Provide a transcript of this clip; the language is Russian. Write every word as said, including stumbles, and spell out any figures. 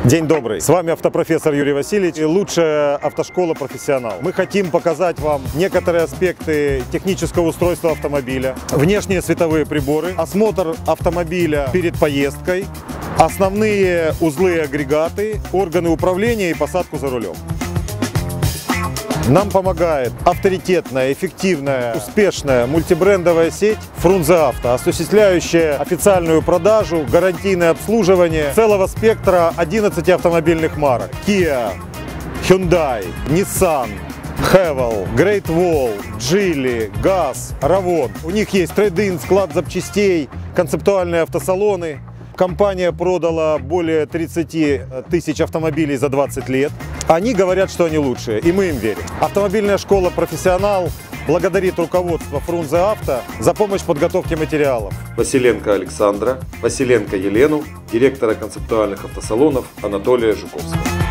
День добрый! С вами автопрофессор Юрий Васильевич и лучшая автошкола «Профессионал». Мы хотим показать вам некоторые аспекты технического устройства автомобиля, внешние световые приборы, осмотр автомобиля перед поездкой, основные узлы и агрегаты, органы управления и посадку за рулем. Нам помогает авторитетная, эффективная, успешная мультибрендовая сеть Фрунзе Авто, осуществляющая официальную продажу, гарантийное обслуживание целого спектра одиннадцати автомобильных марок: Kia, Hyundai, Nissan, Haval, Great Wall, Geely, газ, Ravon. У них есть трейд-ин, склад запчастей, концептуальные автосалоны. Компания продала более тридцати тысяч автомобилей за двадцать лет. Они говорят, что они лучшие, и мы им верим. Автомобильная школа «Профессионал» благодарит руководство Фрунзе Авто за помощь в подготовке материалов. Василенко Александра, Василенко Елену, директора концептуальных автосалонов Анатолия Жуковского.